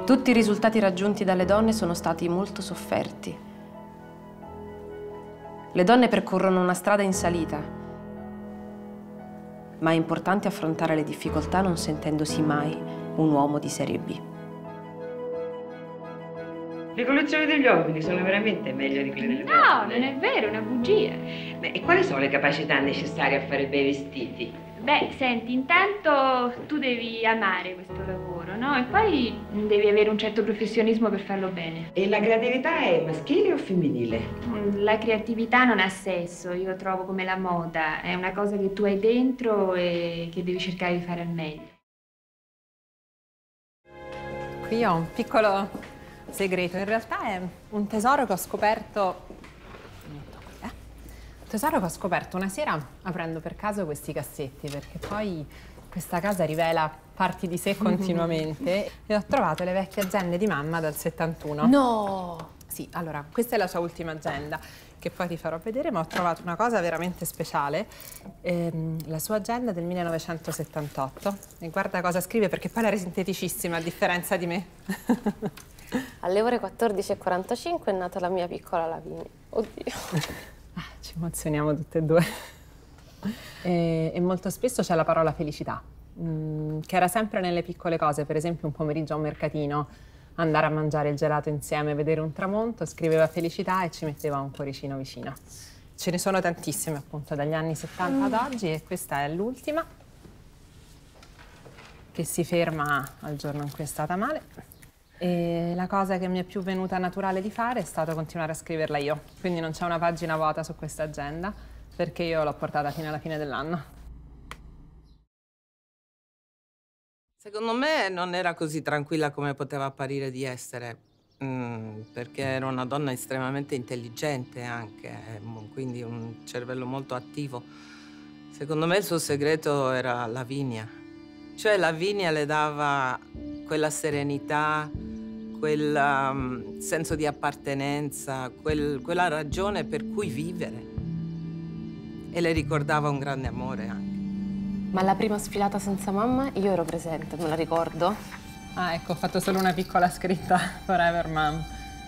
Tutti i risultati raggiunti dalle donne sono stati molto sofferti. Le donne percorrono una strada in salita, ma è importante affrontare le difficoltà non sentendosi mai un uomo di serie B. Le collezioni degli uomini sono veramente meglio di quelle delle donne. No, non è vero, è una bugia. Beh, e quali sono le capacità necessarie a fare bei vestiti? Beh, senti, intanto tu devi amare questo lavoro, no? E poi devi avere un certo professionismo per farlo bene. E la creatività è maschile o femminile? La creatività non ha sesso, io trovo, come la moda. È una cosa che tu hai dentro e che devi cercare di fare al meglio. Qui ho un piccolo segreto, in realtà è un tesoro che ho scoperto. Tesoro che ho scoperto una sera aprendo per caso questi cassetti, perché poi questa casa rivela parti di sé continuamente e ho trovato le vecchie agende di mamma dal 71. No! Sì, allora, questa è la sua ultima agenda, che poi ti farò vedere, ma ho trovato una cosa veramente speciale, la sua agenda del 1978. E guarda cosa scrive, perché poi l'era sinteticissima, a differenza di me. Alle ore 14:45 è nata la mia piccola Lavinia. Oddio. Ci emozioniamo tutte e due. E molto spesso c'è la parola felicità, che era sempre nelle piccole cose, per esempio un pomeriggio a un mercatino, andare a mangiare il gelato insieme, vedere un tramonto, scriveva felicità e ci metteva un cuoricino vicino. Ce ne sono tantissime appunto dagli anni 70 ad oggi e questa è l'ultima, che si ferma al giorno in cui è stata male. E la cosa che mi è più venuta naturale di fare è stato continuare a scriverla io. Quindi non c'è una pagina vuota su questa agenda, perché io l'ho portata fino alla fine dell'anno. Secondo me non era così tranquilla come poteva apparire di essere, perché era una donna estremamente intelligente anche, quindi un cervello molto attivo. Secondo me il suo segreto era Lavinia. Cioè Lavinia le dava quella serenità, quel senso di appartenenza, quella ragione per cui vivere. E le ricordava un grande amore anche. Ma la prima sfilata senza mamma io ero presente, me la ricordo. Ah, ecco, ho fatto solo una piccola scritta, Forever Mom.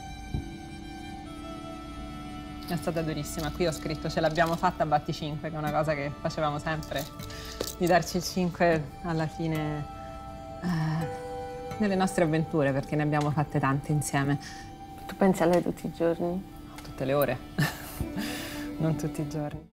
È stata durissima. Qui ho scritto ce l'abbiamo fatta, batti 5, che è una cosa che facevamo sempre, di darci il 5 alla fine nelle nostre avventure, perché ne abbiamo fatte tante insieme. Tu pensi a lei tutti i giorni? Tutte le ore, non tutti i giorni.